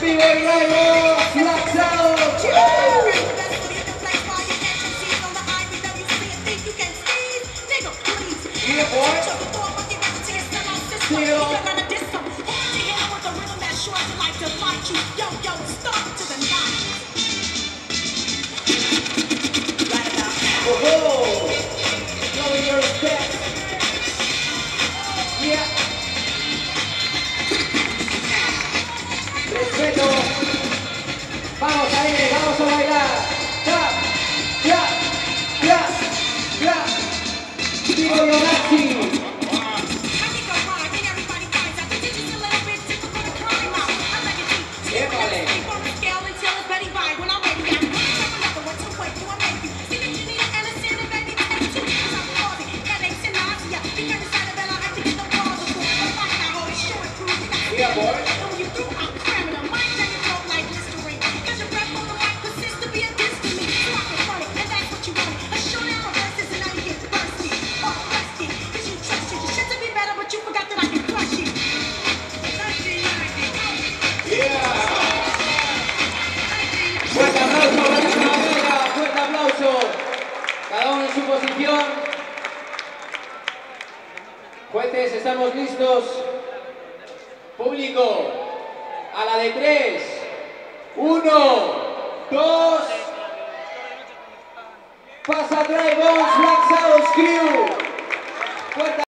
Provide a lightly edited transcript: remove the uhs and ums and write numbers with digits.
Respeto. Vamos a ir, vamos a bailar. Ya, ya, ya, ya. Digo yo, Nazi. Yeah, boy. Fuerte aplauso, buenísima Omega, fuerte aplauso. Cada uno en su posición. Jueces, estamos listos. Público, a la de 3. 1, 2. Pasa Dry Bones, Black Sabbath Crew. Fuerte